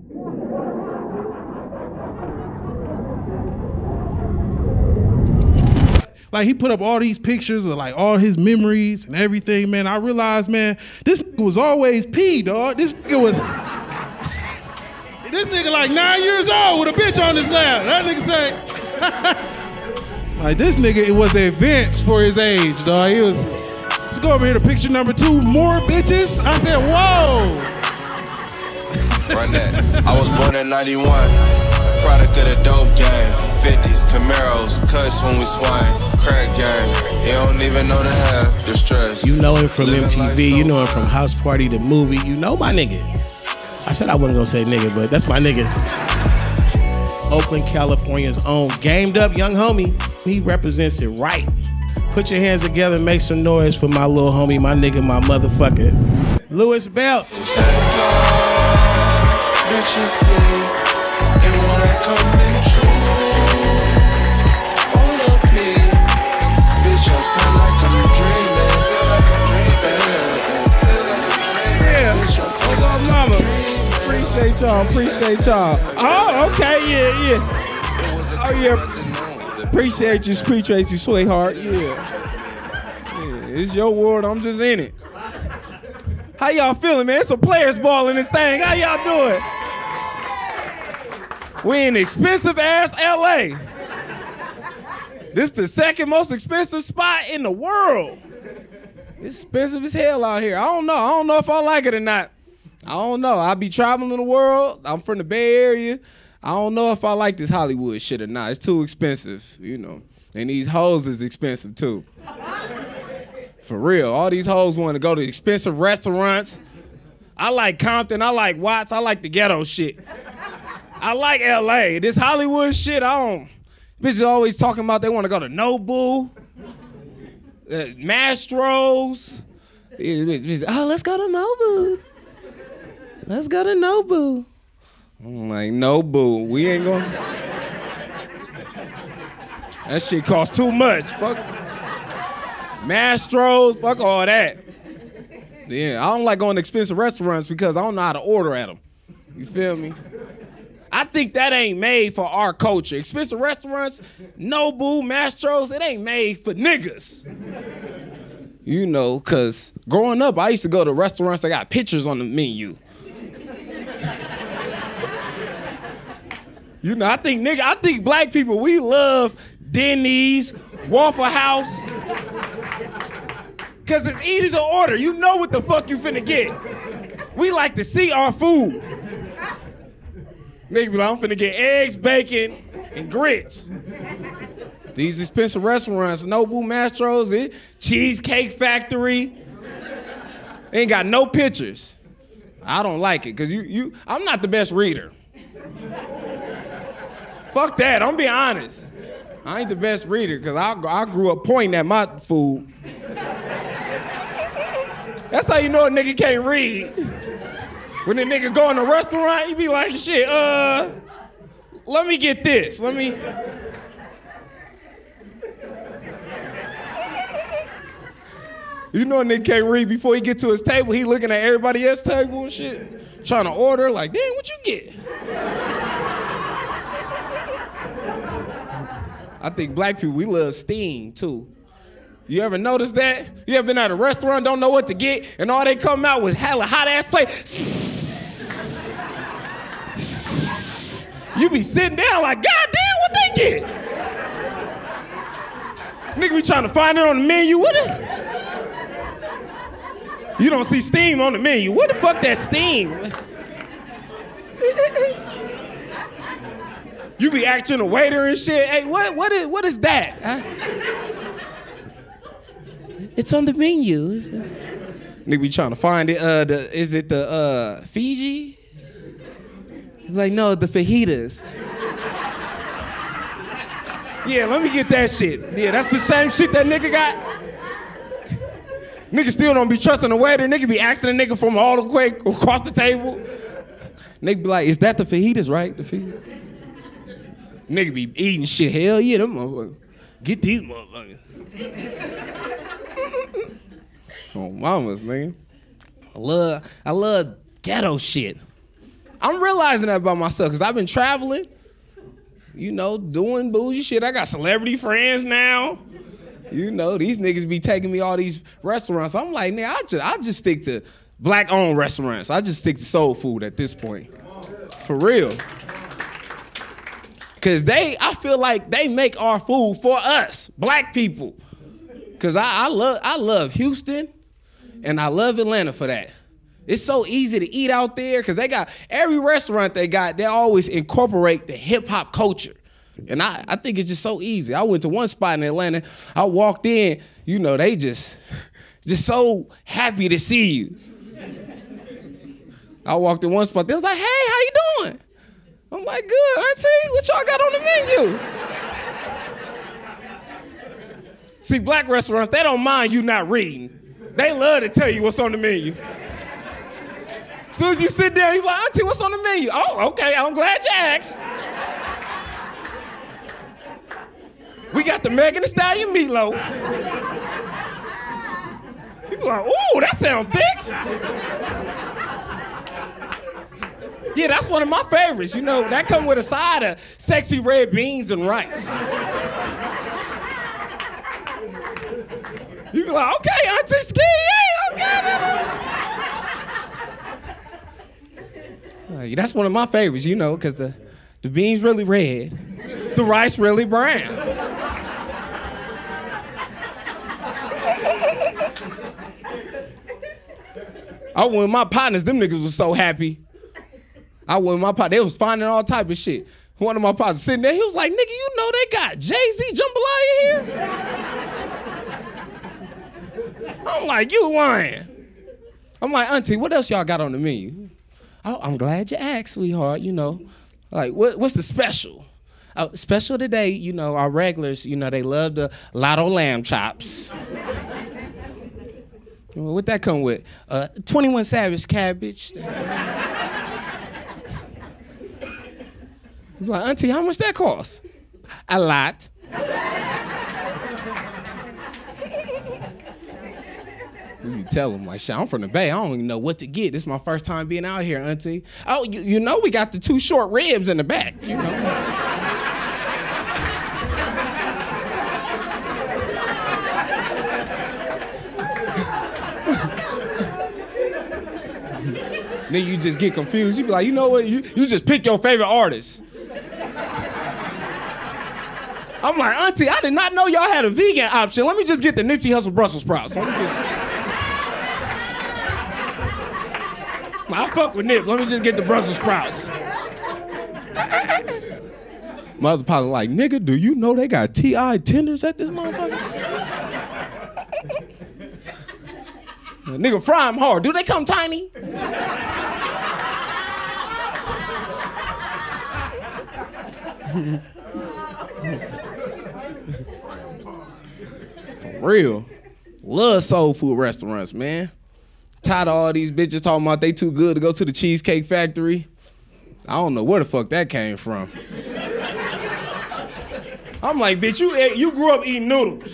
Like, he put up all these pictures of like all his memories and everything, man. I realized, man, this nigga was always P, dog. This nigga was, this nigga like 9 years old with a bitch on his lap. That nigga say, like, this nigga, it was advanced for his age, dog. He was, let's go over here to picture number 2, more bitches. I said, whoa. Run that. I was born in 91, product of the dope game. 50s, Camaros, cuts when we swing, crack gang. You don't even know the half, the stress. You know him from MTV, you know him from House Party, the movie. You know my nigga. I said I wasn't gonna say nigga, but that's my nigga. Oakland, California's own gamed up young homie. He represents it right. Put your hands together and make some noise for my little homie, my nigga, my motherfucker, Louis Belt. Bitches say they wanna come in true. Hold up here, bitch, I feel like I'm dreaming. Yeah, hold on, mama. Appreciate y'all. Oh, okay, yeah. Oh, yeah. Appreciate you, sweetheart. Yeah, it's your world, I'm just in it. How y'all feeling, man? It's a players ball in this thing. How y'all doing? We in expensive ass LA. This the second most expensive spot in the world. It's expensive as hell out here. I don't know if I like it or not. I don't know. I be traveling the world. I'm from the Bay Area. I don't know if I like this Hollywood shit or not. It's too expensive, you know. And these hoes is expensive too. For real, all these hoes want to go to expensive restaurants. I like Compton, I like Watts, I like the ghetto shit. I like LA. This Hollywood shit, I don't. Bitches always talking about they want to go to Nobu, Mastro's. Oh, let's go to Nobu. Let's go to Nobu. I'm like, Nobu, we ain't going. That shit costs too much. Fuck. Mastro's, fuck all that. Yeah, I don't like going to expensive restaurants because I don't know how to order at them. You feel me? I think that ain't made for our culture. Expensive restaurants, Nobu, Mastro's, it ain't made for niggas. You know, cause growing up, I used to go to restaurants that got pictures on the menu. You know, I think black people, we love Denny's, Waffle House. Cause it's easy to order. You know what the fuck you finna get. We like to see our food. Nigga be like, I'm finna get eggs, bacon, and grits. These expensive restaurants, Nobu, Mastro's, Cheesecake Factory, ain't got no pictures. I don't like it, cause I'm not the best reader. Fuck that, I'm being honest. I ain't the best reader, cause I grew up pointing at my food. That's how you know a nigga can't read. When a nigga go in a restaurant, he be like, shit, let me get this. You know a nigga can't read before he get to his table, he looking at everybody else's table and shit, trying to order, like, damn, what you get? I think black people, we love steam, too. You ever notice that? You ever been at a restaurant, don't know what to get, and all they come out with hella hot-ass plate? You be sitting down like, God damn, what they get? Nigga be trying to find it on the menu. You don't see steam on the menu. What the fuck that steam? You be acting a waiter and shit. Hey, what is that? Huh? It's on the menu. Nigga be trying to find it. Is it the Fiji? He's like, no, the fajitas. Yeah, let me get that shit. Yeah, that's the same shit that nigga got. Nigga still don't be trusting the waiter. Nigga be asking the nigga from all the way across the table. Nigga be like, is that the fajitas, right? The fajitas. Nigga be eating shit. Hell yeah, them motherfuckers. Get these motherfuckers. Oh, mamas, nigga. I love ghetto shit. I'm realizing that about myself because I've been traveling, you know, doing bougie shit. I got celebrity friends now. You know, these niggas be taking me all these restaurants. I'm like, man, I just stick to black-owned restaurants. I just stick to soul food at this point. For real. Cause I feel like they make our food for us, black people. Cause I love Houston and I love Atlanta for that. It's so easy to eat out there because they got, every restaurant they always incorporate the hip hop culture. And I think it's just so easy. I went to one spot in Atlanta, I walked in, you know, they just so happy to see you. I walked in one spot, they was like, hey, how you doing? I'm like, good, auntie, what y'all got on the menu? See, black restaurants, they don't mind you not reading. They love to tell you what's on the menu. As soon as you sit down, you're like, auntie, what's on the menu? Oh, okay, I'm glad you asked. We got the Megan Thee Stallion meatloaf. People are like, ooh, that sounds thick. Yeah, that's one of my favorites. You know, that come with a side of sexy red beans and rice. You be like, okay, auntie, ski, yeah, okay. That's one of my favorites, you know, because the beans really red, the rice really brown. I went with my partners, them niggas was so happy. I went with my partner, they was finding all type of shit. One of my partners sitting there, he was like, nigga, you know they got Jay-Z Jambalaya here? I'm like, you lying. I'm like, auntie, what else y'all got on the menu? Oh, I'm glad you asked, sweetheart, you know. Like, what's the special? Special today, you know, our regulars, you know, they love the Lotto lamb chops. What that come with? 21 Savage cabbage. I'm like, auntie, how much that cost? A lot. You tell them, like, shit, I'm from the Bay. I don't even know what to get. This is my first time being out here, auntie. Oh, you know we got the 2 short ribs in the back, you know. Then you just get confused. You be like, you know what? You just pick your favorite artist. I'm like, auntie, I did not know y'all had a vegan option. Let me just get the Nipsey Hussle Brussels sprouts. I fuck with Nip. Let me just get the Brussels sprouts. My other partner like, nigga, do you know they got T.I. tenders at this motherfucker? Nigga, fry them hard. Do they come tiny? For real. Love soul food restaurants, man. Tired of all these bitches talking about they too good to go to the Cheesecake Factory. I don't know where the fuck that came from. I'm like, bitch, you grew up eating noodles.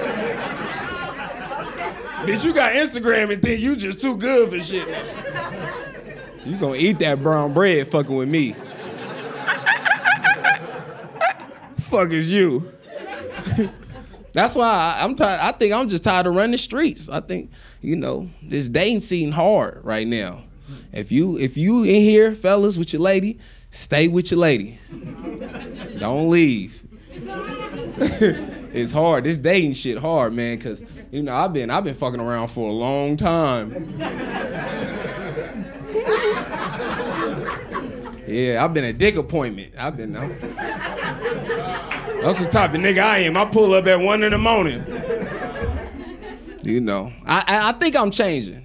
Bitch, you got Instagram and think you just too good for shit. You gonna eat that brown bread fucking with me. Fuck is you? That's why I'm tired. I think I'm just tired of running the streets. I think, you know, this dating scene hard right now. If you in here, fellas, with your lady, stay with your lady. Don't leave. It's hard. This dating shit hard, man, cause you know I've been fucking around for a long time. Yeah, I've been a dick appointment. That's the type of nigga I am. I pull up at 1 in the morning. You know, I think I'm changing.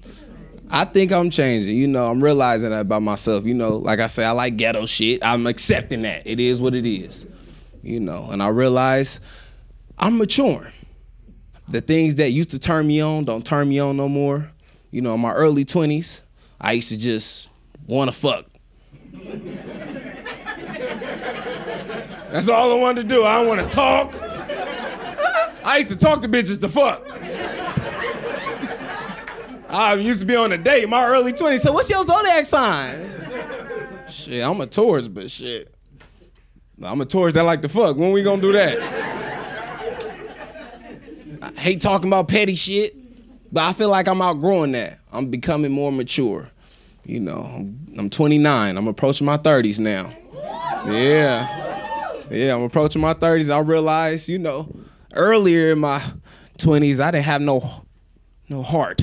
You know, I'm realizing that about myself. You know, like I say, I like ghetto shit. I'm accepting that. It is what it is. You know, and I realize I'm maturing. The things that used to turn me on don't turn me on no more. You know, in my early 20s, I used to just want to fuck. That's all I wanted to do. I don't want to talk. I used to talk to bitches to fuck. I used to be on a date in my early 20s. So what's your zodiac sign? Shit, I'm a tourist, but shit. I'm a tourist that like to fuck. When we gonna do that? I hate talking about petty shit, but I feel like I'm outgrowing that. I'm becoming more mature. You know, I'm 29. I'm approaching my 30s now. Yeah, I'm approaching my 30s. I realized, you know, earlier in my 20s, I didn't have no heart.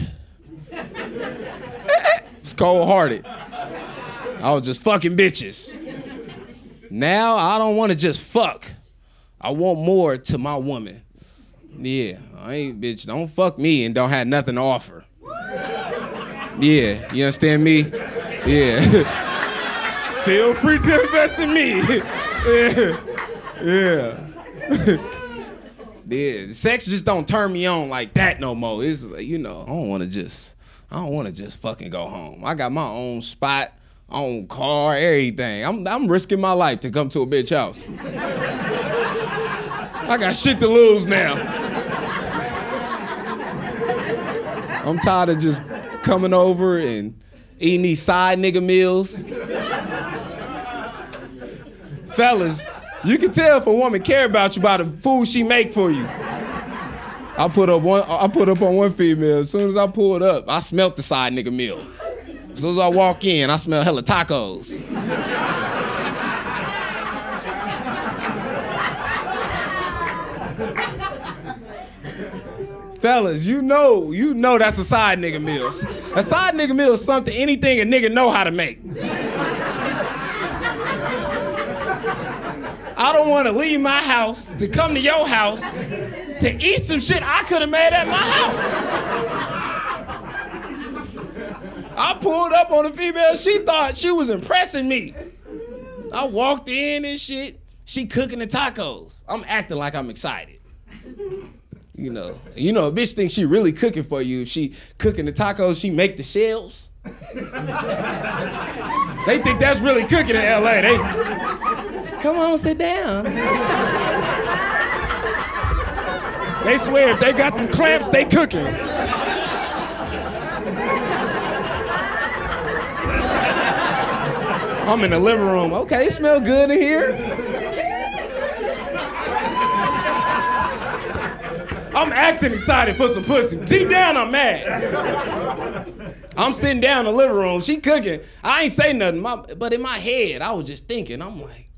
It's cold-hearted. I was just fucking bitches. Now, I don't want to just fuck. I want more to my woman. Yeah, I ain't, bitch, don't fuck me and don't have nothing to offer. Yeah, you understand me? Yeah. Feel free to invest in me. Yeah. Yeah, sex just don't turn me on like that no more. It's like, you know, I don't want to just fucking go home. I got my own spot, own car, everything. I'm risking my life to come to a bitch house. I got shit to lose now. I'm tired of just coming over and eating these side nigga meals. Fellas, you can tell if a woman care about you by the food she make for you. I put up on one female. As soon as I pulled up, I smelt the side nigga meal. As soon as I walk in, I smell hella tacos. Fellas, you know that's a side nigga meal. A side nigga meal is something, anything a nigga know how to make. I don't want to leave my house to come to your house to eat some shit I could have made at my house. I pulled up on a female, she thought she was impressing me. I walked in and shit, she cooking the tacos. I'm acting like I'm excited. You know, a bitch thinks she really cooking for you. If she cooking the tacos, she make the shells. They think that's really cooking in LA. They, come on, sit down. They swear if they got them clamps, they cooking. I'm in the living room. Okay, it smell good in here. I'm acting excited for some pussy. Deep down, I'm mad. I'm sitting down in the living room. She cooking. I ain't say nothing, but in my head, I was just thinking. I'm like,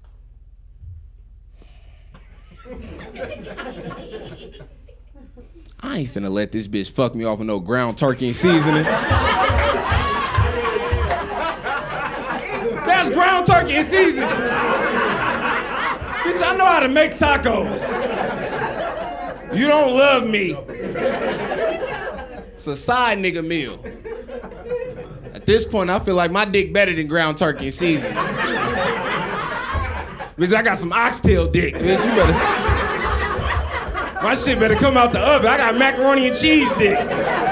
I ain't finna let this bitch fuck me off with no ground turkey and seasoning. That's ground turkey and seasoning. Bitch, I know how to make tacos. You don't love me. It's a side nigga meal. At this point, I feel like my dick better than ground turkey and seasoning. Bitch, I got some oxtail dick. Bitch, you better. My shit better come out the oven. I got macaroni and cheese dick.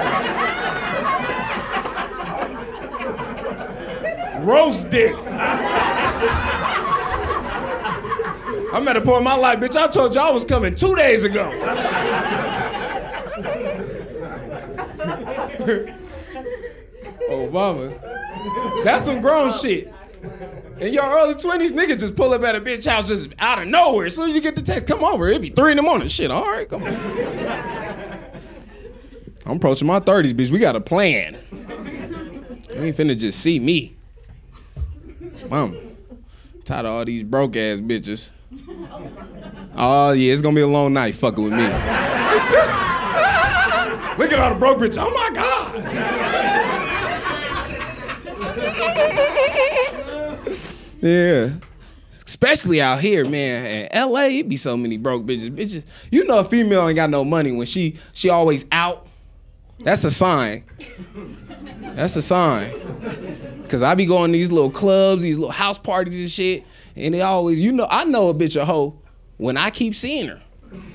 Roast dick. I'm at a point in my life, bitch, I told you I was coming 2 days ago. Obama's. That's some grown shit. In your early 20s, niggas just pull up at a bitch house just out of nowhere. As soon as you get the text, come over. It'd be 3 in the morning. Shit, all right, come on. I'm approaching my 30s, bitch. We got a plan. You ain't finna just see me. Mama, tired of all these broke ass bitches. Oh yeah, it's gonna be a long night fucking with me. Look at all the broke bitches. Oh my God. Yeah. Especially out here, man. In LA, it be so many broke bitches. You know a female ain't got no money when she always out. That's a sign. That's a sign. Cause I be going to these little clubs, these little house parties and shit, and they always, I know a bitch a hoe when I keep seeing her.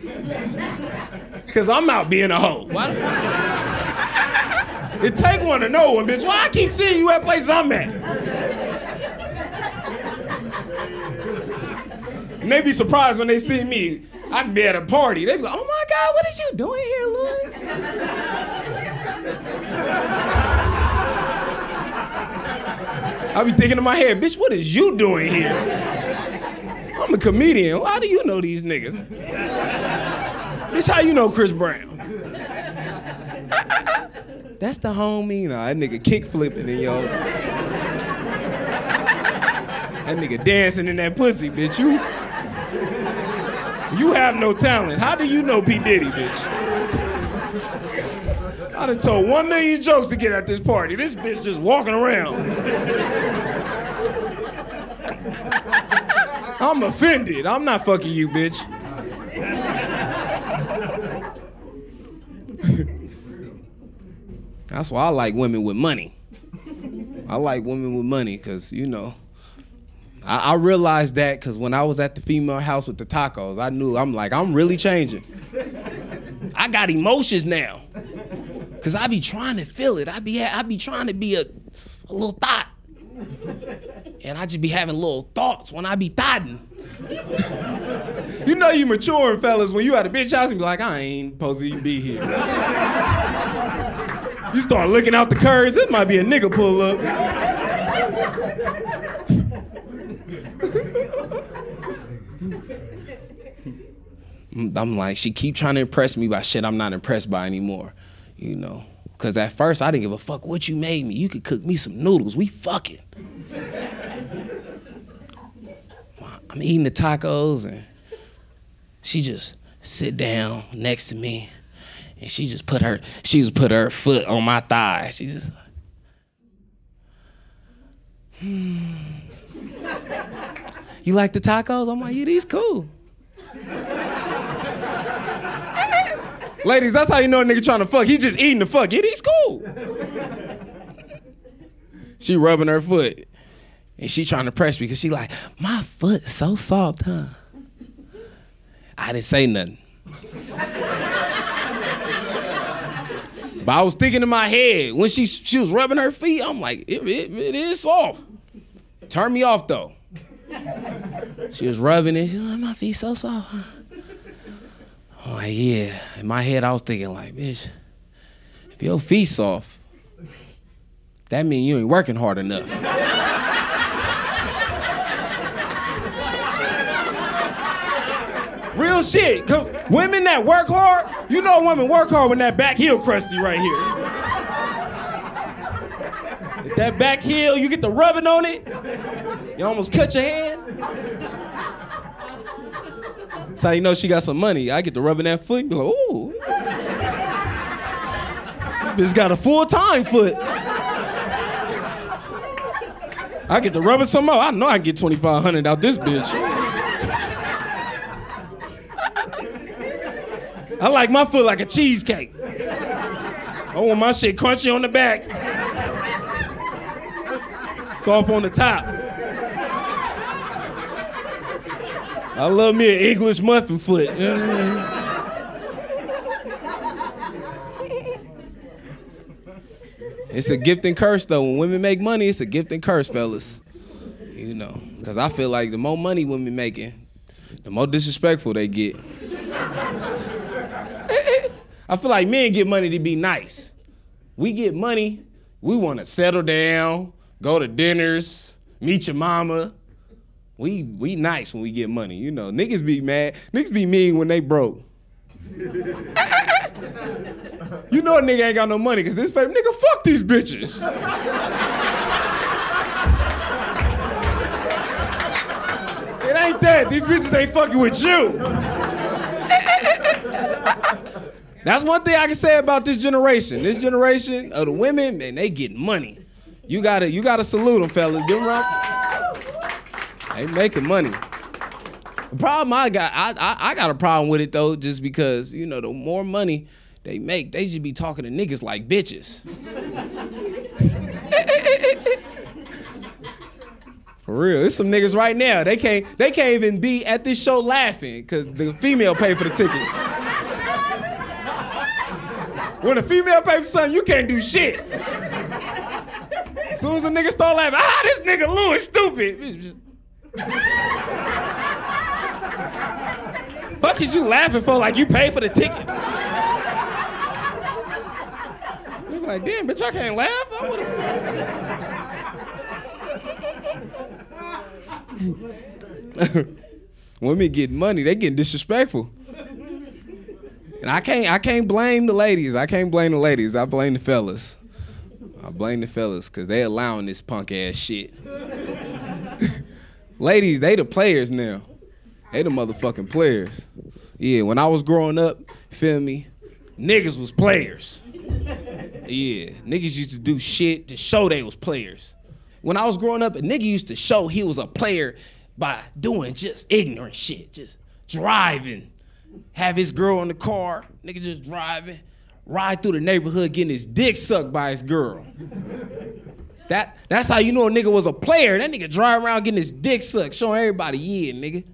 Cause I'm out being a hoe. It take one to know one, bitch. Why I keep seeing you at places I'm at? And they be surprised when they see me. I can be at a party. They be like, oh my God, what is you doing here, Louis? I be thinking in my head, bitch, what is you doing here? I'm a comedian. How do you know these niggas? Bitch, how you know Chris Brown? That's the homie. Nah, that nigga kick flipping and yo. That nigga dancing in that pussy, bitch. You have no talent. How do you know P. Diddy, bitch? I done told 1 million jokes to get at this party. This bitch just walking around. I'm offended. I'm not fucking you, bitch. That's why I like women with money. I like women with money because, you know, I realized that because when I was at the female house with the tacos, I knew, I'm really changing. I got emotions now. Because I be trying to feel it. I be trying to be a little thought. And I just be having little thoughts when I be thotting. You know you maturing, fellas, when you at a bitch house and be like, I ain't supposed to even be here. You start looking out the curves, it might be a nigga pull up. I'm like, she keep trying to impress me by shit I'm not impressed by anymore, you know? Cause at first I didn't give a fuck what you made me. You could cook me some noodles, we fucking. I'm eating the tacos and she just sit down next to me and she just put her foot on my thigh. She just You like the tacos? I'm like, yeah, these cool. Ladies, that's how you know a nigga trying to fuck. He just eating the fuck. Yeah, these cool. She rubbing her foot. And she trying to press me because she like, my foot so soft, huh? I didn't say nothing. But I was thinking in my head, when she was rubbing her feet, I'm like, it is soft. Turn me off though. She was rubbing it, she was like, my feet so soft, huh? I'm like, yeah. In my head, I was thinking like, bitch, if your feet soft, that means you ain't working hard enough. Real shit, cause women that work hard, you know women work hard when that back heel crusty right here. If that back heel, you get the rubbing on it, you almost cut your hand. That's how you know she got some money. I get to rubbing that foot and be like, ooh. This bitch got a full-time foot. I get to rubbing some more. I know I can get $2,500 out this bitch. I like my foot like a cheesecake. I want my shit crunchy on the back. Soft on the top. I love me an English muffin foot. You know what I mean? It's a gift and curse though. When women make money, it's a gift and curse, fellas. You know, because I feel like the more money women making, the more disrespectful they get. I feel like men get money to be nice. We get money, we want to settle down, go to dinners, meet your mama. We nice when we get money, you know. Niggas be mad, niggas be mean when they broke. You know a nigga ain't got no money because his favorite nigga, fuck these bitches. It ain't that, these bitches ain't fucking with you. That's one thing I can say about this generation. This generation of the women, man, they getting money. You gotta salute them, fellas. Give them a round. They making money. The problem I got a problem with it though, just because, you know, the more money they make, they should be talking to niggas like bitches. For real, there's some niggas right now, they can't even be at this show laughing because the female paid for the ticket. When a female pay for something, you can't do shit. As soon as a nigga start laughing, this nigga Louis stupid. Fuck is you laughing for like you paid for the tickets? Nigga like, damn, bitch, I can't laugh. Women get money, they getting disrespectful. And I can't blame the ladies. I blame the fellas. I blame the fellas because they allowing this punk ass shit. Ladies, they the players now. They the motherfucking players. Yeah, when I was growing up, feel me, niggas was players. Yeah, niggas used to do shit to show they was players. When I was growing up, a nigga used to show he was a player by doing just ignorant shit, just driving. Have his girl in the car, nigga just driving, ride through the neighborhood getting his dick sucked by his girl. That's how you know a nigga was a player. That nigga drive around getting his dick sucked, showing everybody, yeah, nigga.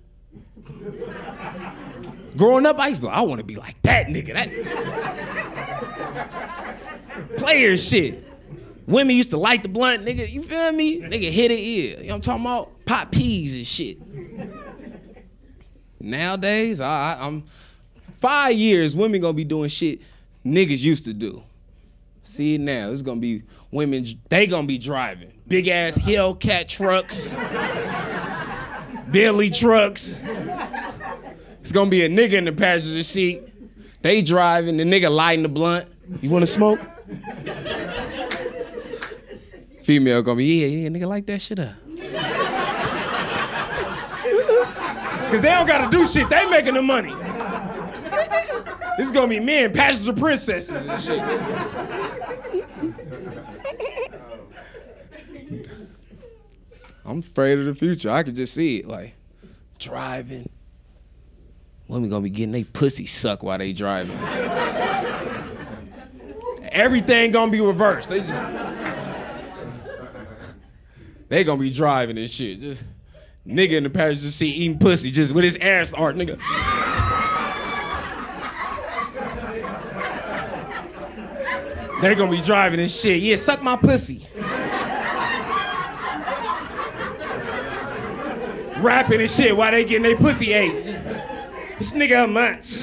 Growing up, I used to be like, I want to be like that nigga. That player shit. Women used to light the blunt, nigga, you feel me? Nigga hit it, yeah. You know what I'm talking about? Pop peas and shit. Nowadays, I'm 5 years, women gonna be doing shit niggas used to do. See it now, it's gonna be women, they gonna be driving. Big ass Hellcat trucks, Billy trucks. It's gonna be a nigga in the passenger seat. They driving, the nigga lighting the blunt. You wanna smoke? Female gonna be, yeah, nigga, light that shit up. Cause they don't gotta do shit, they making the money. This is gonna be men, passenger princesses and shit. I'm afraid of the future, I can just see it, like, driving. Women gonna be getting they pussy sucked while they driving. Everything gonna be reversed, they gonna be driving and shit, just nigga in the passenger seat eating pussy just with his ass art, nigga. They gonna be driving and shit. Yeah, suck my pussy. Rapping and shit while they getting their pussy ate. This nigga a munch.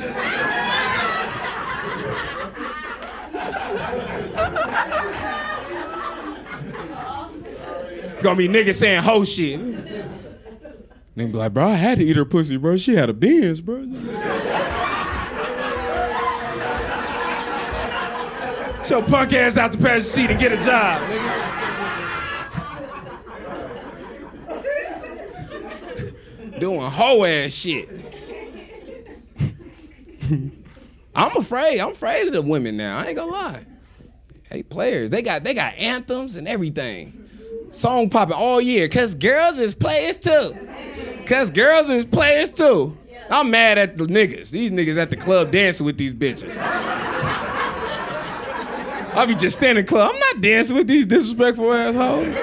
It's gonna be niggas saying hoe shit. They be like, bro, I had to eat her pussy, bro. She had a Benz, bro. Get your punk ass out the passenger seat and get a job, nigga. Doing hoe ass shit. I'm afraid of the women now. I ain't gonna lie. Hey, players, they got anthems and everything. Song popping all year, cause girls is players too. I'm mad at the niggas. These niggas at the club dancing with these bitches. I be just standing in the club. I'm not dancing with these disrespectful assholes.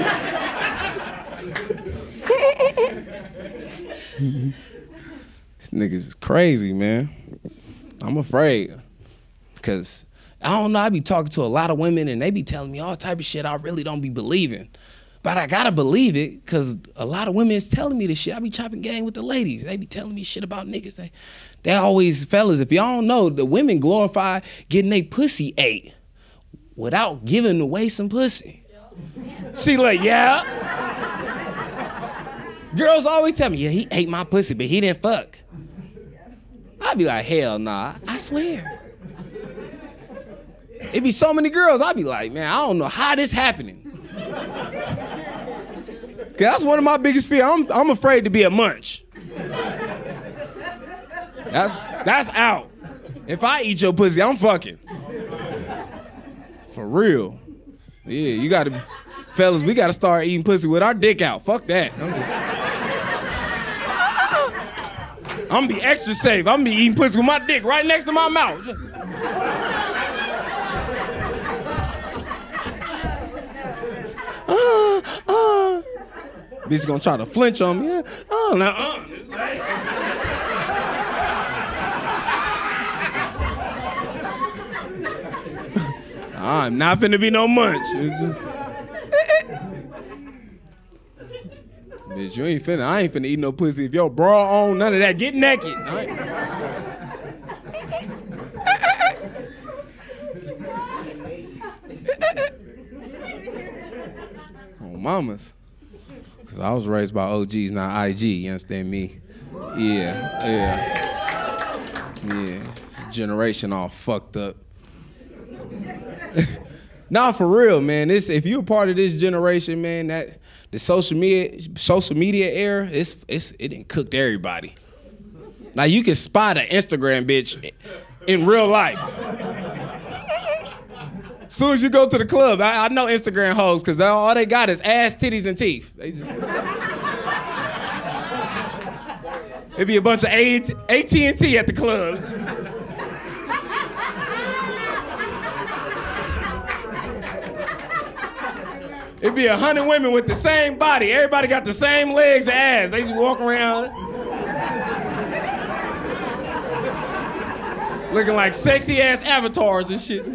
These niggas is crazy, man. I'm afraid. Cause I don't know, I be talking to a lot of women and they be telling me all type of shit I really don't be believing. But I gotta believe it, cause a lot of women is telling me this shit. I be chopping game with the ladies. They be telling me shit about niggas. They always, fellas, if y'all don't know, the women glorify getting they pussy ate without giving away some pussy. See, like, yeah. Girls always tell me, yeah, he ate my pussy, but he didn't fuck. I be like, hell nah, I swear. It be so many girls, I be like, man, I don't know how this happening. Cause that's one of my biggest fears. I'm afraid to be a munch. That's out. If I eat your pussy, I'm fucking. For real. Yeah, you gotta, fellas, we gotta start eating pussy with our dick out. Fuck that. I'm gonna be extra safe. I'm gonna be eating pussy with my dick right next to my mouth. Bitch gonna try to flinch on me. I'm not finna be no munch. Bitch, I ain't finna eat no pussy if your bra on, none of that. Get naked. Oh, mamas. Cause I was raised by OGs, not IG, you understand me? Yeah. Generation all fucked up. Nah, for real, man. If you're a part of this generation, man, that the social media era, it done cooked everybody. Now you can spot an Instagram bitch in real life. As soon as you go to the club, I know Instagram hoes, because all they got is ass, titties, and teeth. It'd be a bunch of AT&T at the club. It'd be 100 women with the same body. Everybody got the same legs and ass. They just walk around looking like sexy ass avatars and shit.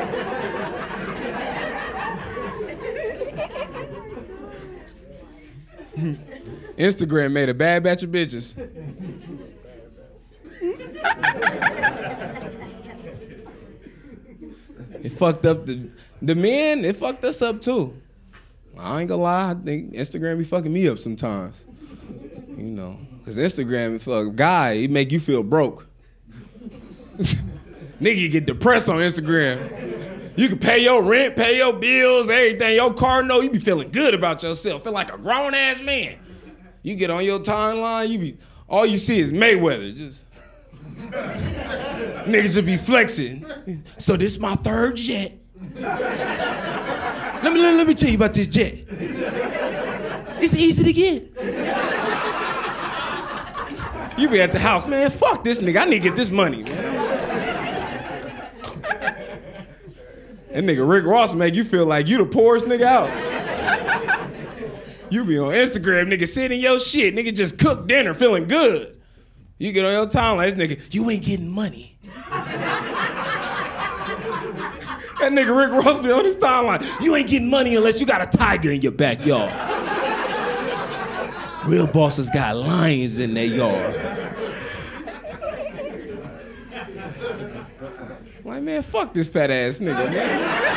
Instagram made a bad batch of bitches. It fucked up the men, it fucked us up too. I ain't gonna lie, I think Instagram be fucking me up sometimes. You know, cause Instagram, for a guy, it make you feel broke. Nigga, you get depressed on Instagram. You can pay your rent, pay your bills, everything, your car note, you be feeling good about yourself, feel like a grown ass man. You get on your timeline, all you see is Mayweather, nigga just be flexing. So this my third jet. Let me tell you about this jet. It's easy to get. You be at the house, man, fuck this nigga, I need to get this money, man. That nigga Rick Ross make you feel like you the poorest nigga out. You be on Instagram, nigga, sitting in your shit, nigga just cook dinner, feeling good. You get on your timeline, this nigga, you ain't getting money. That nigga Rick Ross be on his timeline, you ain't getting money unless you got a tiger in your backyard. Real bosses got lions in their yard. Like, man, fuck this fat ass nigga, man.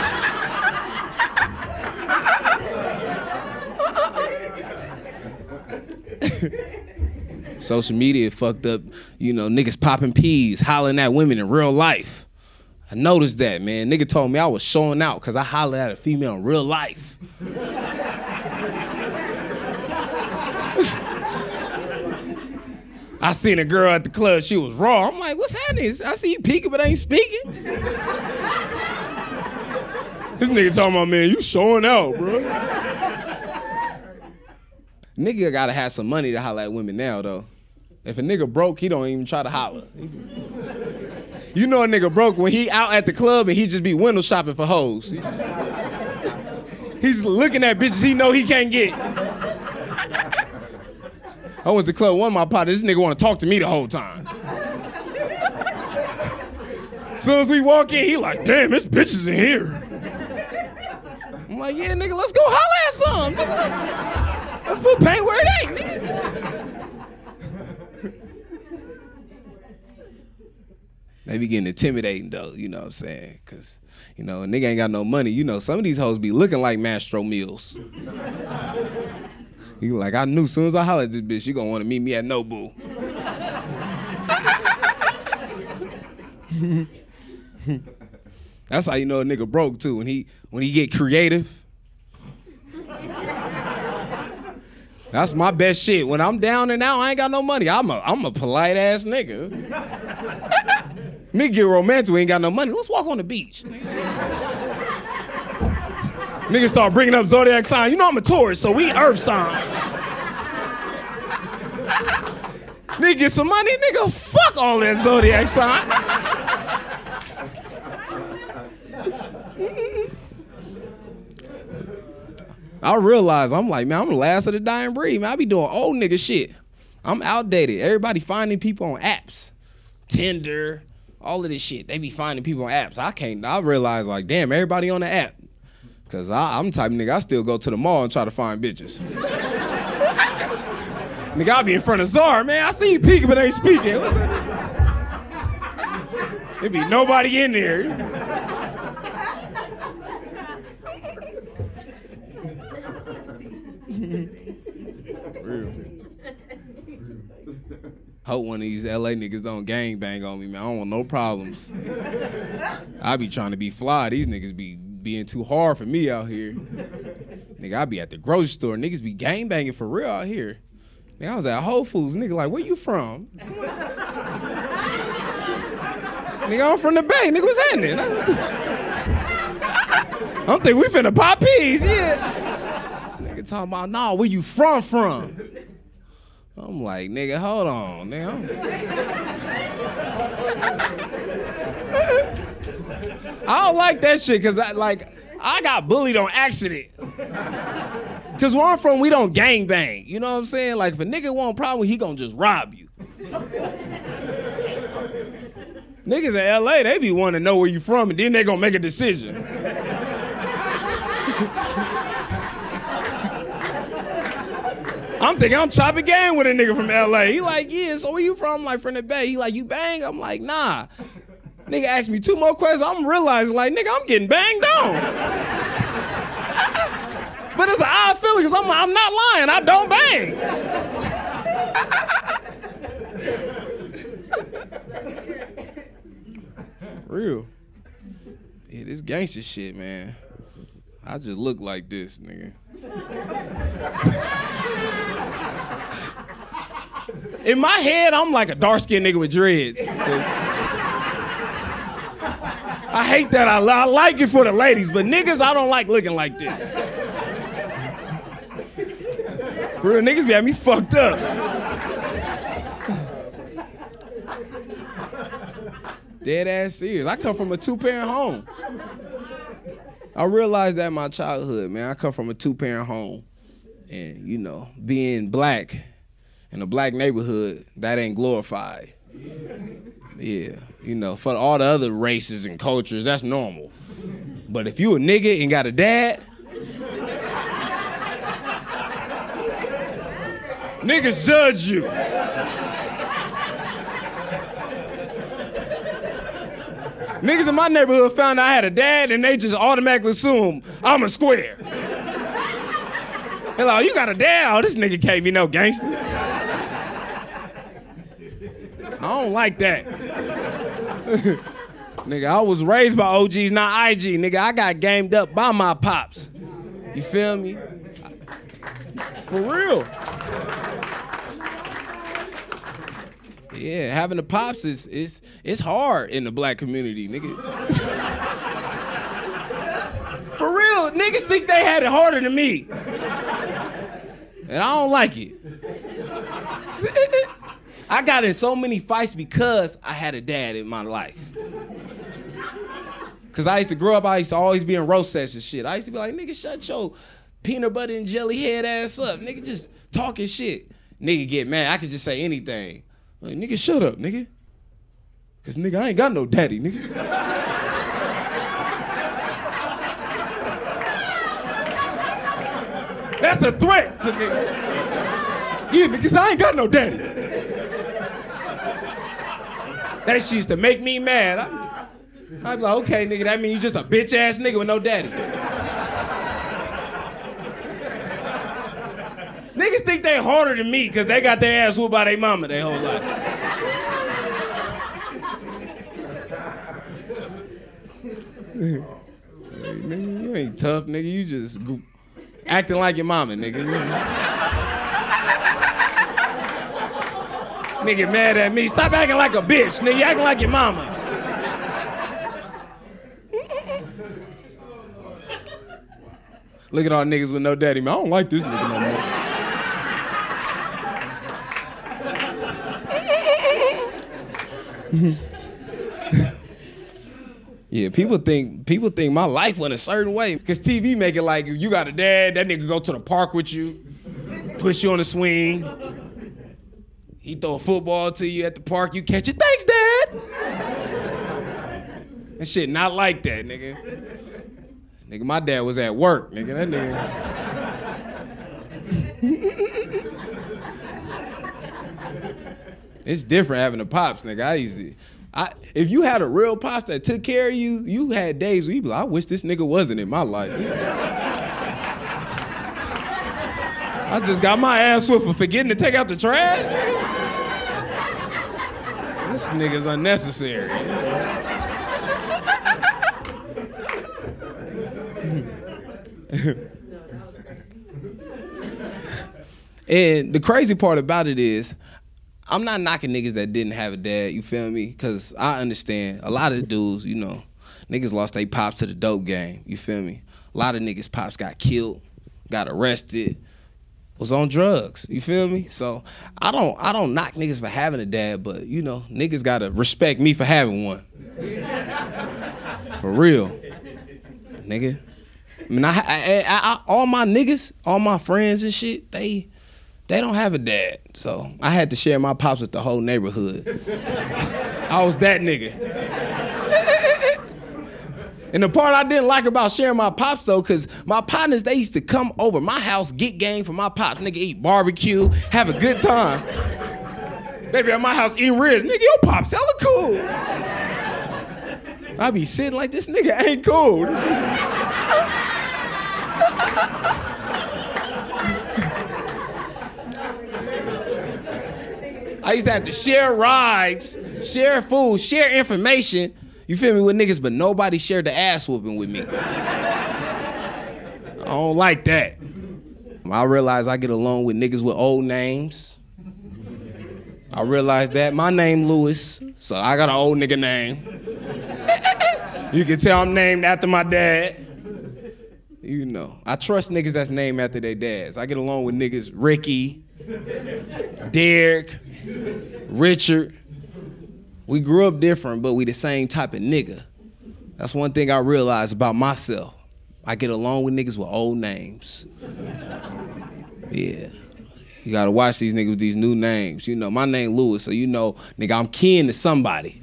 Social media fucked up, you know, niggas popping peas, hollering at women in real life. I noticed that, man. Nigga told me I was showing out because I hollered at a female in real life. I seen a girl at the club, she was raw. I'm like, what's happening? I see you peeking but ain't speaking. This nigga talking about, man, you showing out, bro. Nigga gotta have some money to holler at women now, though. If a nigga broke, he don't even try to holler. You know a nigga broke when he out at the club and he just be window shopping for hoes. He's looking at bitches he know he can't get. I went to the club with one of my partners, this nigga wanna talk to me the whole time. As soon as we walk in, he like, damn, this bitch is in here. I'm like, yeah, nigga, let's go holler at some, nigga. Let's put paint where it ain't, nigga. They be getting intimidating though, you know what I'm saying? Cause, you know, a nigga ain't got no money. You know, some of these hoes be looking like Mastro Mills. You like, I knew as soon as I holler at this bitch, she gonna wanna meet me at Nobu. That's how you know a nigga broke too, when he get creative. That's my best shit. When I'm down and out, I ain't got no money. I'm a polite ass nigga. Nigga get romantic, we ain't got no money. Let's walk on the beach. Niggas start bringing up zodiac signs. You know I'm a Taurus, so we earth signs. Nigga get some money, nigga, fuck all that zodiac sign. I realize, I'm like, man, I'm the last of the dying breed, man. I be doing old nigga shit. I'm outdated. Everybody finding people on apps. Tinder, all of this shit. They be finding people on apps. I realize, like, damn, everybody on the app. Cause I'm the type of nigga, I still go to the mall and try to find bitches. Nigga, I be in front of Zara, man. I see you peeking but ain't speaking. There be nobody in there. Hope one of these LA niggas don't gangbang on me, man. I don't want no problems. I be trying to be fly. These niggas be being too hard for me out here. Nigga, I be at the grocery store. Niggas be gangbanging for real out here. Nigga, I was at Whole Foods. Nigga, like, where you from? Nigga, I'm from the Bay. Nigga, what's happening? I'm thinking we finna pop peas, yeah. This nigga talking about, nah, where you from? I'm like, nigga, hold on, nigga. I don't like that shit, cause I got bullied on accident. Cause where I'm from, we don't gangbang. You know what I'm saying? Like, if a nigga want a problem, he gonna just rob you. Niggas in LA, they be wanting to know where you from, and then they gonna make a decision. I'm thinking I'm chopping game with a nigga from LA. He like, yeah, so where you from? I'm like, from the Bay. He like, you bang? I'm like, nah. Nigga asked me 2 more questions. I'm realizing, like, nigga, I'm getting banged on. But it's an odd feeling, because I'm not lying. I don't bang. Real. Yeah, this gangster shit, man. I just look like this, nigga. In my head, I'm like a dark-skinned nigga with dreads. I hate that. I like it for the ladies, but niggas, I don't like looking like this. Real niggas be having me fucked up. Dead ass serious. I come from a 2-parent home. I realized that in my childhood, man. I come from a 2-parent home. And, you know, being black in a black neighborhood, that ain't glorified. Yeah, you know, for all the other races and cultures, that's normal. But if you a nigga and got a dad, niggas judge you. Niggas in my neighborhood found out I had a dad and they just automatically assume I'm a square. Hello, you got a dad? Oh, this nigga can't be no gangster. I don't like that. Nigga, I was raised by OGs, not IG. Nigga, I got gamed up by my pops. You feel me? For real. Yeah, having the pops it's hard in the black community, nigga. For real, niggas think they had it harder than me. And I don't like it. I got in so many fights because I had a dad in my life. Cause I used to grow up, I used to always be in roast sets and shit. I used to be like, nigga, shut your peanut butter and jelly head ass up. Nigga, just talking shit. Nigga get mad, I could just say anything. Like, nigga, shut up, nigga. Cause nigga, I ain't got no daddy, nigga. That's a threat to me. Yeah, because I ain't got no daddy. That shit used to make me mad. I'd be like, okay, nigga, that mean you just a bitch ass nigga with no daddy. Niggas think they harder than me because they got their ass whooped by their mama their whole life. Nigga, you ain't tough, nigga. You just acting like your mama, nigga. Nigga mad at me. Stop acting like a bitch, nigga. You acting like your mama. Look at all niggas with no daddy, man. I don't like this nigga no more. Yeah, people think my life went a certain way. Cause TV make it like if you got a dad, that nigga go to the park with you, push you on the swing. He throw a football to you at the park, you catch it. Thanks, Dad. That shit not like that, nigga. Nigga, my dad was at work, nigga. That nigga. It's different having a pops, nigga. If you had a real pops that took care of you, you had days where you be like, I wish this nigga wasn't in my life. I just got my ass whooped for forgetting to take out the trash, nigga. This nigga's unnecessary. And the crazy part about it is, I'm not knocking niggas that didn't have a dad, you feel me? Because I understand a lot of the dudes, you know, niggas lost their pops to the dope game, you feel me? A lot of niggas' pops got killed, got arrested, was on drugs, you feel me? So I don't knock niggas for having a dad, but you know, niggas gotta respect me for having one. For real, nigga. I mean, all my niggas, all my friends and shit, they don't have a dad. So I had to share my pops with the whole neighborhood. I was that nigga. And the part I didn't like about sharing my pops though, cause my partners, they used to come over my house, get game from my pops. Nigga eat barbecue, have a good time. They be at my house eating ribs. Nigga, your pops hella cool. I be sitting like, this nigga ain't cool. I used to have to share rides, share food, share information, you feel me, with niggas, but nobody shared the ass whooping with me. I don't like that. I realize I get along with niggas with old names. I realize that. My name Lewis, so I got an old nigga name. You can tell I'm named after my dad. You know, I trust niggas that's named after their dads. I get along with niggas Ricky, Derek, Richard. We grew up different, but we the same type of nigga. That's one thing I realized about myself. I get along with niggas with old names. Yeah. You gotta watch these niggas with these new names. You know, my name Lewis, so you know, nigga, I'm kin to somebody.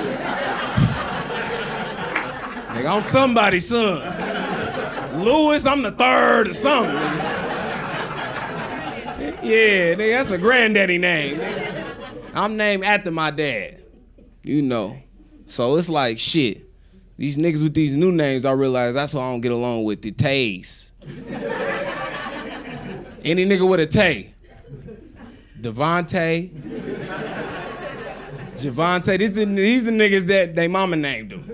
Nigga, I'm somebody's son. Lewis, I'm the third or something. Yeah, nigga, that's a granddaddy name. I'm named after my dad. You know. So it's like, shit. These niggas with these new names, I realize that's who I don't get along with, the Tays. Any nigga with a Tay. Devontae. Javante, these the niggas that they mama named them.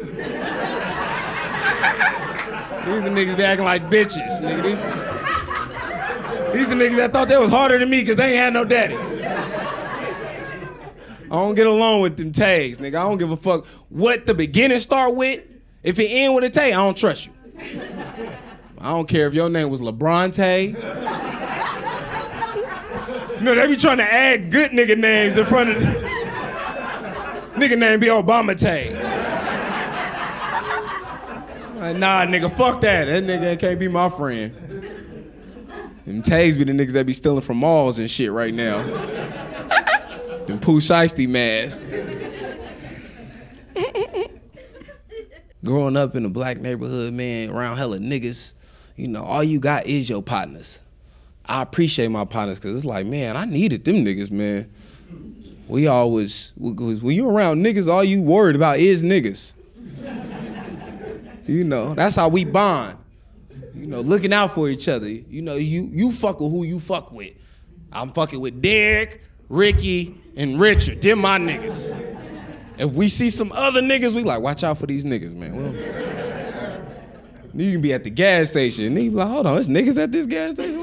These the niggas be acting like bitches, nigga. These the niggas that thought they was harder than me because they ain't had no daddy. I don't get along with them tags, nigga. I don't give a fuck what the beginning start with. If it end with a tag, I don't trust you. I don't care if your name was LeBron Tay. You know, they be trying to add good nigga names in front of the nigga name be Obama Tay. Like, nah, nigga, fuck that. That nigga can't be my friend. Them tags be the niggas that be stealing from malls and shit right now. Them Pooh Shiesty masks. Growing up in a black neighborhood, man, around hella niggas, you know, all you got is your partners. I appreciate my partners because it's like, man, I needed them niggas, man. We always, when you around niggas, all you worried about is niggas. You know, that's how we bond. You know, looking out for each other. You know, you fuck with who you fuck with. I'm fucking with Derek, Ricky, and Richard. They're my niggas. If we see some other niggas, we like, watch out for these niggas, man. Well, you can be at the gas station, and you be like, hold on, there's niggas at this gas station?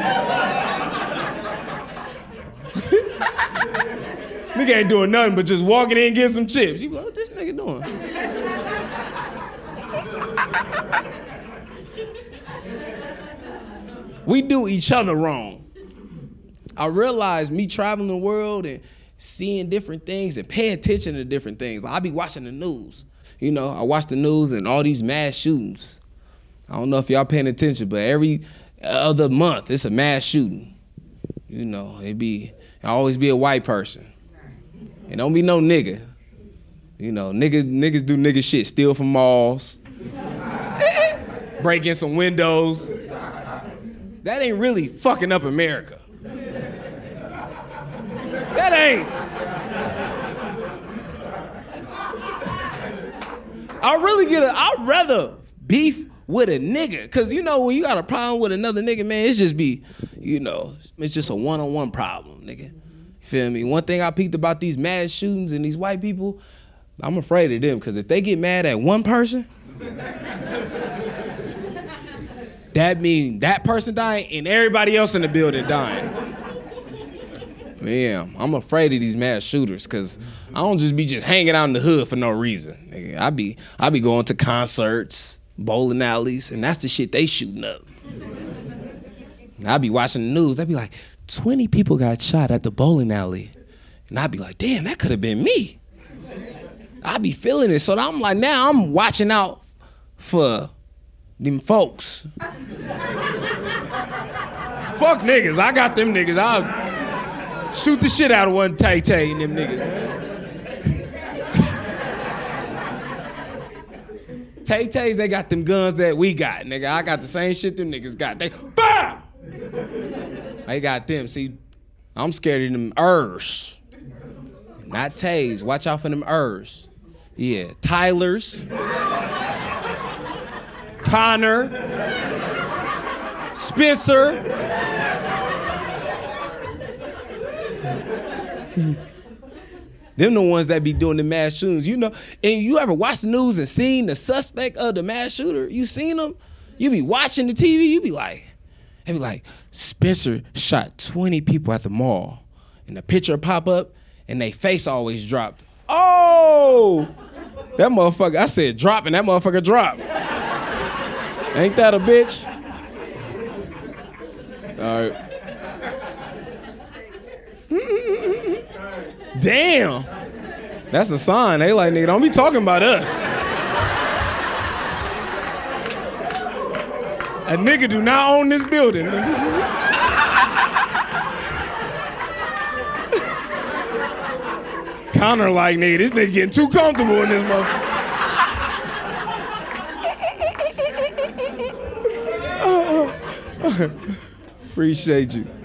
Nigga ain't doing nothing but just walking in and getting some chips. You be like, what this nigga doing? We do each other wrong. I realized me traveling the world and seeing different things and paying attention to different things. Like, I be watching the news. You know, I watch the news and all these mass shootings. I don't know if y'all paying attention, but every other month it's a mass shooting. You know, it always be a white person. It don't be no nigga. You know, niggas do nigga shit, steal from malls, break in some windows. That ain't really fucking up America. That ain't. I'd rather beef with a nigga. Cause you know, when you got a problem with another nigga, man, it's just a one-on-one problem, nigga. Feel me? One thing I peeped about these mass shootings and these white people, I'm afraid of them, because if they get mad at one person, that means that person dying and everybody else in the building dying. Yeah, I'm afraid of these mass shooters, because I don't just be hanging out in the hood for no reason. Nigga, I be going to concerts, bowling alleys, and that's the shit they shooting up. I be watching the news, they be like, 20 people got shot at the bowling alley. And I be like, damn, that could have been me. I be feeling it, so I'm like, now I'm watching out for them folks. Fuck niggas, I got them niggas. I'll shoot the shit out of one Tay-Tay and them niggas. Tay-Tays, they got them guns that we got, nigga. I got the same shit them niggas got. They, BAM! I got them. See, I'm scared of them Ers. Not Tays. Watch out for them Ers. Yeah, Tylers. Connor. Spencer. Them the ones that be doing the mass shootings. You know, and you ever watch the news and seen the suspect of the mass shooter? You seen them? You be watching the TV, you be like, they be like, Spencer shot 20 people at the mall. And the picture pop up, and they face always dropped. Oh! That motherfucker, I said drop, and that motherfucker dropped. Ain't that a bitch? All right. Damn. That's a sign. They like, nigga, don't be talking about us. A nigga do not own this building. Connor like, nigga, this nigga getting too comfortable in this motherfucker. Appreciate you.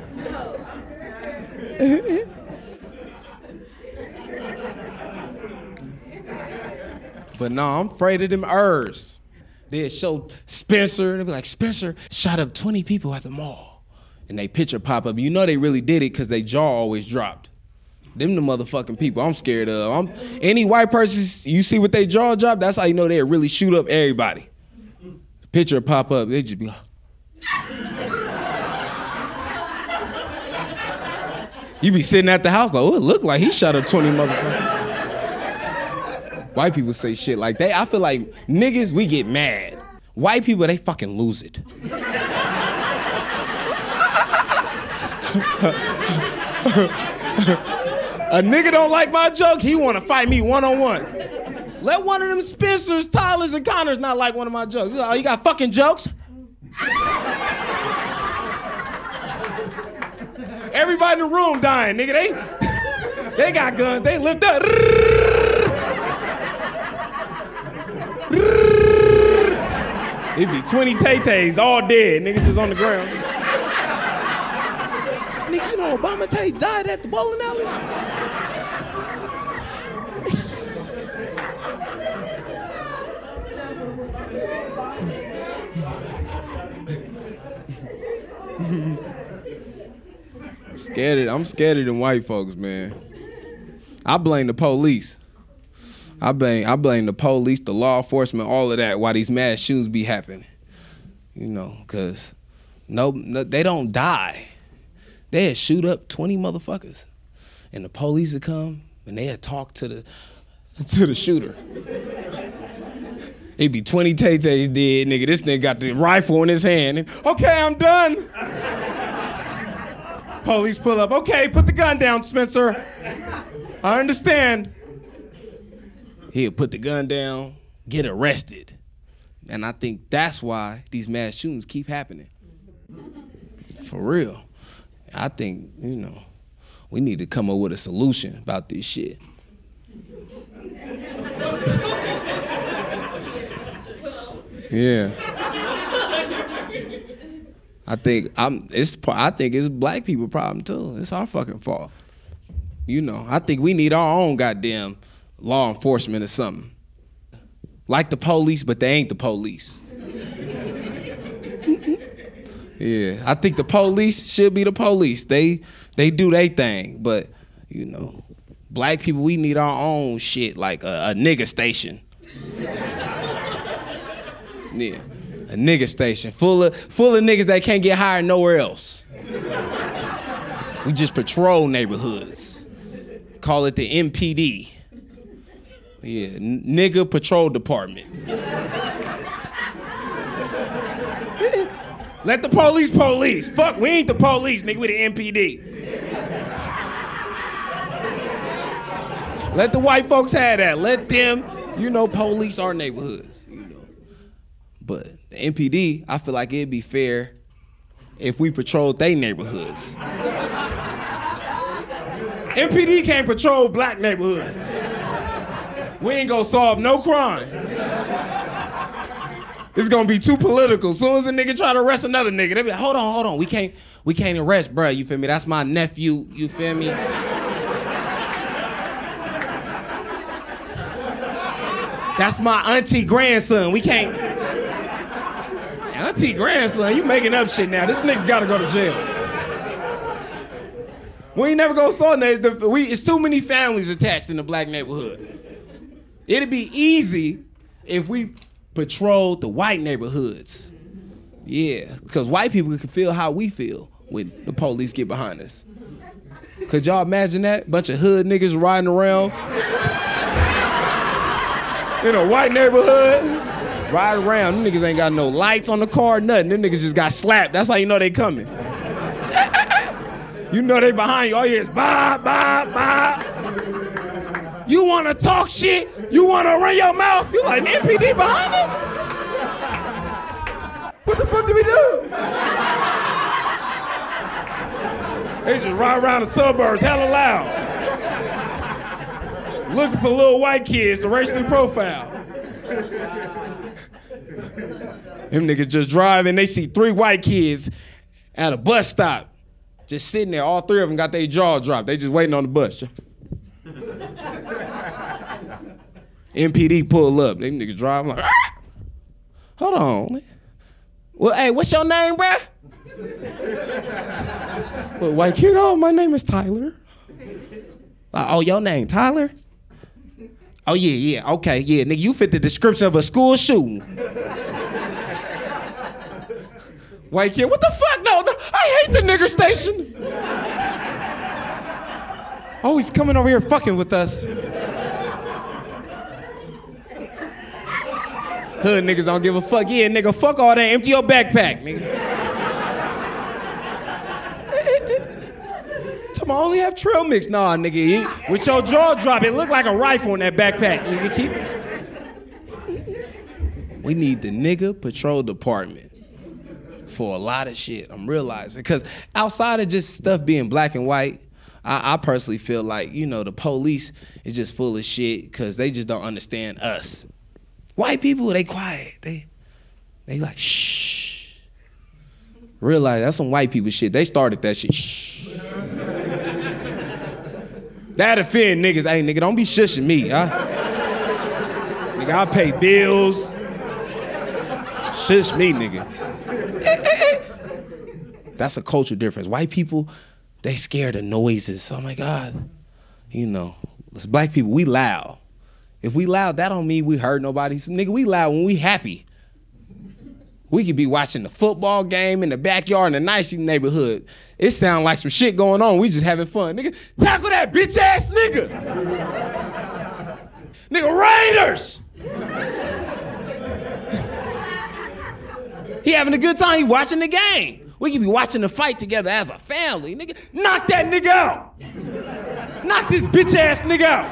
But no, I'm afraid of them Ers. They'd show Spencer, they'd be like, Spencer shot up 20 people at the mall. And they picture pop up. You know they really did it because they jaw always dropped. Them the motherfucking people I'm scared of. Any white person, you see what they jaw drop, that's how you know they'll really shoot up everybody. Picture pop up, they just be like, you be sitting at the house like, oh, it look like he shot up 20 motherfuckers. White people say shit like that. I feel like niggas, we get mad. White people, they fucking lose it. A nigga don't like my joke, he wanna fight me one-on-one. Let one of them Spencers, Tylers, and Connors not like one of my jokes. Oh, you got fucking jokes? Everybody in the room dying, nigga. They got guns, they lift up. It be 20 Tay-Tays all dead, nigga, just on the ground. Nigga, you know Obama Tay died at the bowling alley? I'm scared of them white folks, man. I blame the police. I blame the police, the law enforcement, all of that, why these mass shootings be happening. You know, because no, they don't die. They'd shoot up 20 motherfuckers. And the police would come and they'd talk to the shooter. It'd be 20 Tay-Tays dead, nigga. This nigga got the rifle in his hand. Okay, I'm done. Police pull up. Okay, put the gun down, Spencer. I understand. He'll put the gun down, get arrested. And I think that's why these mass shootings keep happening. For real. I think, you know, we need to come up with a solution about this shit. Yeah. I think it's black people problem too. It's our fucking fault. You know, I think we need our own goddamn law enforcement or something. Like the police, but they ain't the police. Yeah, I think the police should be the police. They do their thing, but You know, black people, we need our own shit, like a nigga station. Yeah, a nigga station full of niggas that can't get hired nowhere else. We just patrol neighborhoods. Call it the MPD. Yeah, nigga patrol department. Let the police. Fuck, we ain't the police, nigga, we the MPD. Let the white folks have that. Let them, police our neighborhoods, But the MPD, I feel like it'd be fair if we patrolled their neighborhoods. MPD can't patrol black neighborhoods. We ain't gonna solve no crime. It's gonna be too political. As soon as a nigga try to arrest another nigga, they be like, hold on. We can't arrest, bruh, you feel me? That's my nephew, you feel me? That's my auntie grandson. We can't. Auntie grandson, you making up shit now. This nigga gotta go to jail. We ain't never gonna solve that. It's too many families attached in the black neighborhood. It'd be easy if we patrolled the white neighborhoods. Yeah, because white people can feel how we feel when the police get behind us. Could y'all imagine that? Bunch of hood niggas riding around in a white neighborhood, riding around. Them niggas ain't got no lights on the car, nothing. Them niggas just got slapped. That's how you know they coming. You know they behind you. All you hear is bah, bah, bah. You wanna talk shit? You wanna run your mouth? You like, MPD behind us? What the fuck did we do? They just ride around the suburbs hella loud. Looking for little white kids to racially profile. Them niggas just drive and they see 3 white kids at a bus stop. Just sitting there, all 3 of them got their jaw dropped. They just waiting on the bus. MPD pull up. Them niggas drive. I'm like, ah! Hold on. Well, hey, what's your name, bruh? Little white kid, oh, my name is Tyler. Oh, your name, Tyler? Oh, yeah, okay, yeah, nigga, you fit the description of a school shooting. White kid, what the fuck? No, I hate the nigger station. Oh, he's coming over here fucking with us. Hood niggas don't give a fuck. Yeah, nigga, fuck all that. Empty your backpack, nigga. Tell me I only have trail mix. Nah, nigga, with your jaw drop, it look like a rifle in that backpack. You keep it. We need the nigga patrol department for a lot of shit. I'm realizing. Because outside of just stuff being black and white, I personally feel like, the police is just full of shit because they just don't understand us. White people, they quiet. They like, shh. Realize that's some white people shit. They started that shit. Shh. That offend niggas. Hey, nigga, don't be shushing me. Nigga, I pay bills. Shush me, nigga. That's a cultural difference. White people, they scared of noises. Oh, my God. As black people, we loud. If we loud, that don't mean we hurt nobody. So, nigga, we loud when we happy. We could be watching the football game in the backyard in a nice neighborhood. It sound like some shit going on. We just having fun. Nigga, tackle that bitch ass nigga. Nigga, Raiders. He having a good time. He watching the game. We could be watching the fight together as a family. Nigga, knock that nigga out. Knock this bitch ass nigga out.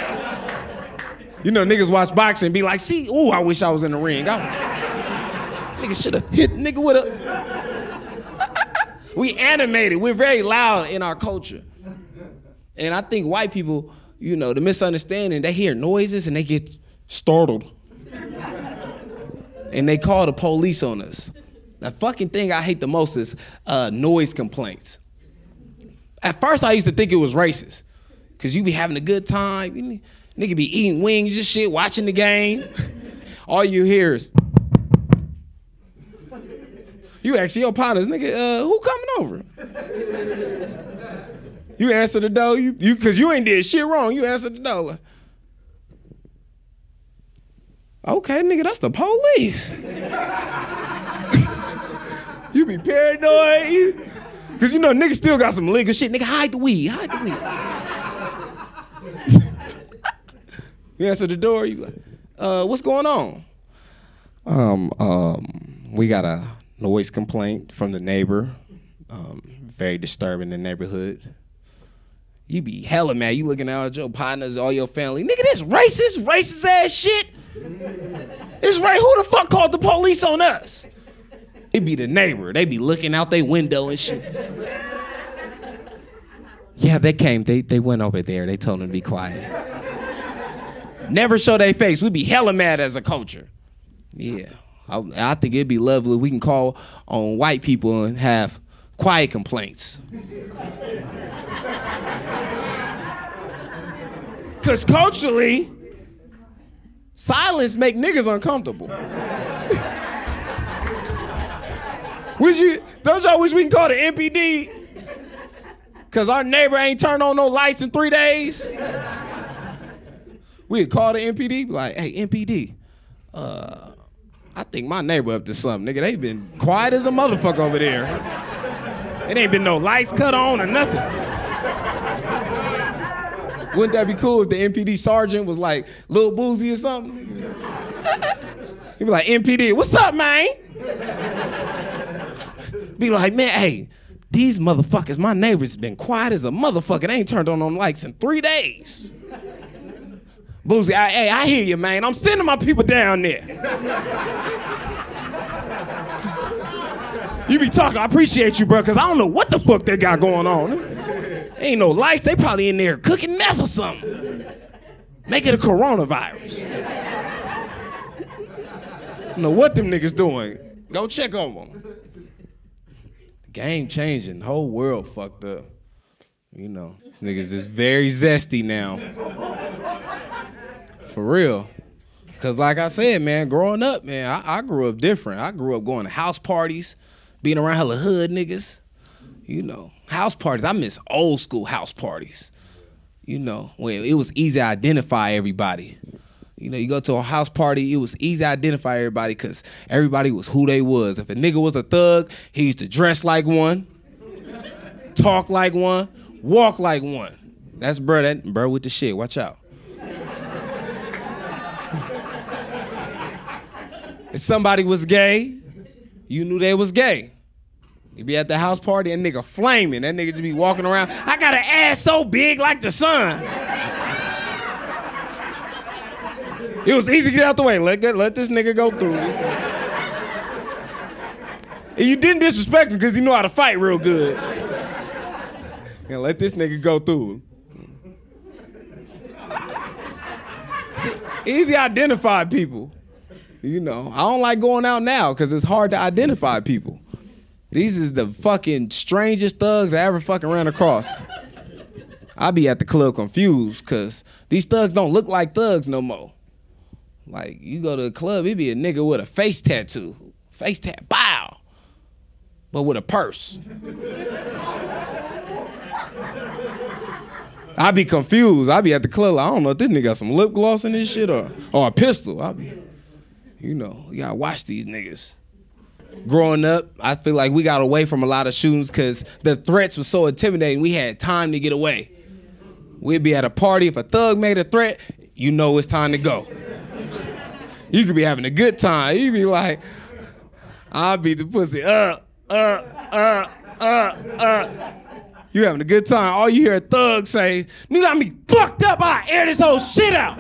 Niggas watch boxing and be like, see, ooh, I wish I was in the ring. Nigga should have hit nigga with a... We animated. We're very loud in our culture. And I think white people, the misunderstanding, they hear noises and they get startled. And they call the police on us. The fucking thing I hate the most is noise complaints. At first, I used to think it was racist. Because you be having a good time. Nigga be eating wings and shit, watching the game. All you hear is, you ask your partners, nigga, who coming over? You answer the door, you cause you ain't did shit wrong. You answer the door. Like, okay, nigga, that's the police. You be paranoid. Cause you know niggas still got some legal shit. Nigga, hide the weed. You answer the door, you like, what's going on? We got a noise complaint from the neighbor. Very disturbing in the neighborhood. You be hella mad. You looking out at your partners, all your family. Nigga, this racist ass shit. It's right. Who the fuck called the police on us? It be the neighbor. They be looking out their window and shit. Yeah, they came. They went over there. They told them to be quiet. Never show their face. We be hella mad as a culture. Yeah. I think it'd be lovely. We can call on white people and have quiet complaints. Because culturally, silence make niggas uncomfortable. Don't y'all wish we can call the MPD? Because our neighbor ain't turned on no lights in 3 days? We'd call the MPD, be like, hey, MPD, I think my neighbor up to something. Nigga, they been quiet as a motherfucker over there. It ain't been no lights cut on or nothing. Wouldn't that be cool if the MPD sergeant was like Lil Boozy or something? He'd be like, MPD, what's up, man? Be like, man, hey, these motherfuckers, my neighbors been quiet as a motherfucker. They ain't turned on lights in 3 days. Boozy, I hear you, man. I'm sending my people down there. You be talking, I appreciate you, bro, because I don't know what the fuck they got going on. Ain't no lights. They probably in there cooking meth or something. Make it a coronavirus. I don't know what them niggas doing. Go check on them. Game changing. The whole world fucked up. You know, these niggas is very zesty now. For real. Because like I said, man, growing up, man, I grew up different. I grew up going to house parties, being around hella hood niggas. You know, house parties. I miss old school house parties. You know, where it was easy to identify everybody. You know, you go to a house party, it was easy to identify everybody because everybody was who they was. If a nigga was a thug, he used to dress like one, talk like one, walk like one. That's bro with the shit. Watch out. If somebody was gay, you knew they was gay. You be at the house party, and nigga flaming. That nigga just be walking around. I got an ass so big like the sun. It was easy to get out the way. Let this nigga go through. And you didn't disrespect him because he knew how to fight real good. And let this nigga go through. See, easy to identify people. You know, I don't like going out now because it's hard to identify people. These is the fucking strangest thugs I ever fucking ran across. I be at the club confused because these thugs don't look like thugs no more. Like, you go to the club, it be a nigga with a face tattoo. Face tat, bow. But with a purse. I be confused. I be at the club, like, I don't know if this nigga got some lip gloss in this shit or a pistol. I be, you know, you gotta watch these niggas. Growing up, I feel like we got away from a lot of shootings because the threats were so intimidating, we had time to get away. We'd be at a party, if a thug made a threat, you know it's time to go. You could be having a good time. You be like, I'll beat the pussy You having a good time. All you hear a thug say, nigga, got me fucked up, I air this whole shit out.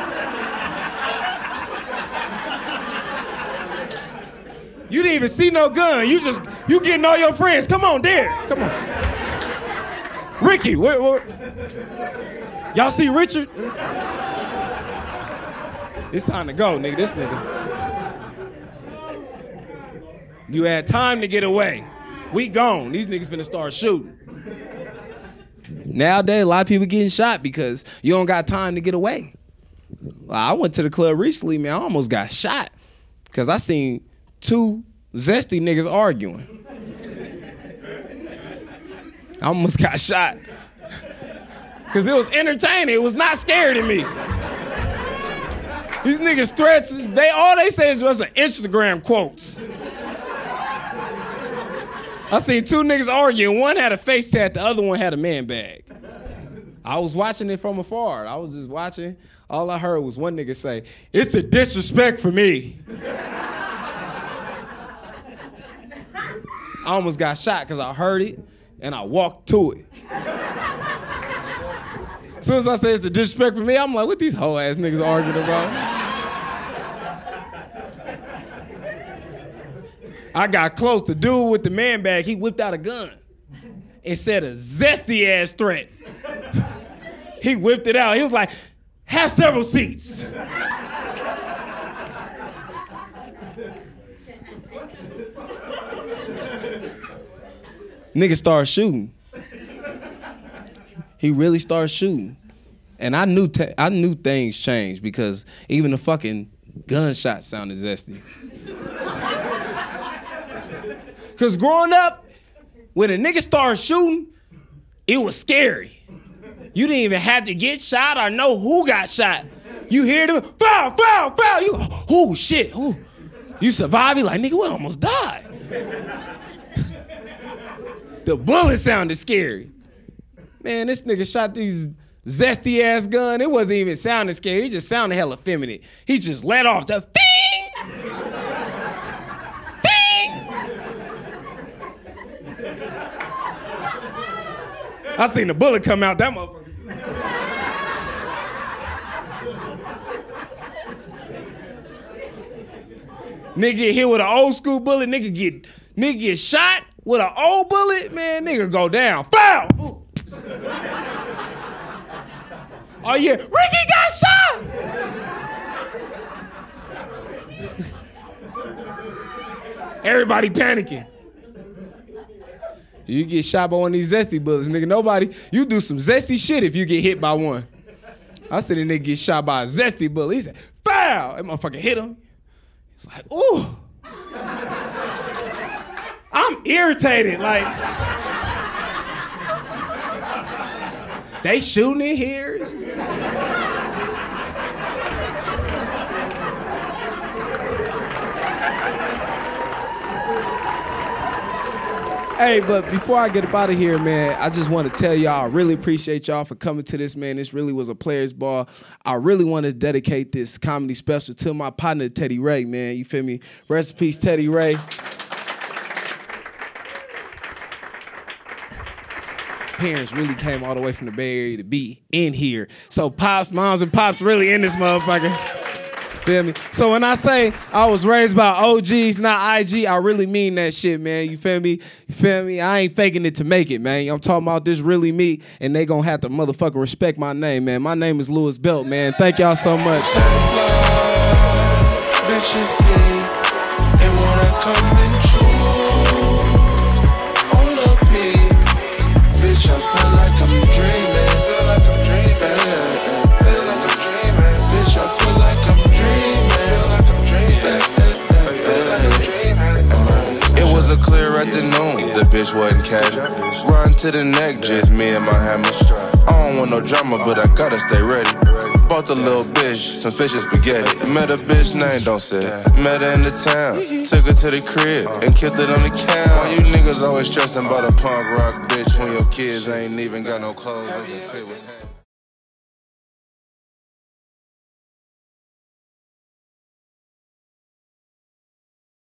You didn't even see no gun. You getting all your friends. Come on, there. Come on. Ricky, where? Y'all see Richard? It's time to go, nigga. This nigga. You had time to get away. We gone. These niggas finna start shooting. Nowadays, a lot of people getting shot because you don't got time to get away. I went to the club recently, man. I almost got shot because I seen 2 zesty niggas arguing. I almost got shot. Cause it was entertaining. It was not scared of me. These niggas threats, all they say is just an Instagram quotes. I seen two niggas arguing. One had a face tat, the other one had a man bag. I was watching it from afar. I was just watching. All I heard was one nigga say, "It's the disrespect for me." I almost got shot because I heard it and I walked to it. As soon as I say it's the disrespect for me, I'm like, what these hoe ass niggas arguing about? I got close. The dude with the man bag, he whipped out a gun and said a zesty ass threat. He whipped it out. He was like, "Have several seats." Nigga started shooting. He really started shooting. And I knew things changed because even the fucking gunshot sounded zesty. Because growing up, when a nigga started shooting, it was scary. You didn't even have to get shot or know who got shot. You hear them, foul, foul, foul. You, oh shit, ooh. You survive, you like, nigga, we almost died. The bullet sounded scary. Man, this nigga shot these zesty ass gun. It wasn't even sounding scary. He just sounded hella feminine. He just let off the ding! Ding! I seen the bullet come out, that motherfucker. Nigga get hit with an old school bullet, nigga get shot with an old bullet, man, nigga go down. Foul! Ooh. Oh yeah, Ricky got shot! Everybody panicking. You get shot by one of these zesty bullets, nigga. You do some zesty shit if you get hit by one. I seen a nigga get shot by a zesty bullet. He said, foul! That motherfucker hit him. He was like, ooh. I'm irritated, like. They shooting in here? Hey, but before I get up out of here, man, I just want to tell y'all I really appreciate y'all for coming to this, man. This really was a players ball. I really want to dedicate this comedy special to my partner, Teddy Ray, man. You feel me? Rest in peace, Teddy Ray. Parents really came all the way from the Bay Area to be in here. So pops, moms, and pops really in this motherfucker. Feel me? So when I say I was raised by OGs, not IG, I really mean that shit, man. You feel me? You feel me? I ain't faking it to make it, man. I'm talking about this really me, and they gonna have to motherfucking respect my name, man. My name is Louis Belt, man. Thank y'all so much. Bitches see they wanna come and choose on the beat. Bitch, I feel like I'm dreaming. Feel like I'm dreaming. Feel like I'm dreaming. Bitch, I feel like I'm it was a clear afternoon, the bitch wasn't casual. Run to the neck, just me and my hammer. I don't want no drama, but I gotta stay ready. Bought the little bitch some fish and spaghetti. Met a bitch name, don't say it. Met her in the town, took her to the crib and killed it on the couch. Why you niggas always stressing about a punk rock bitch when your kids ain't even got no clothes?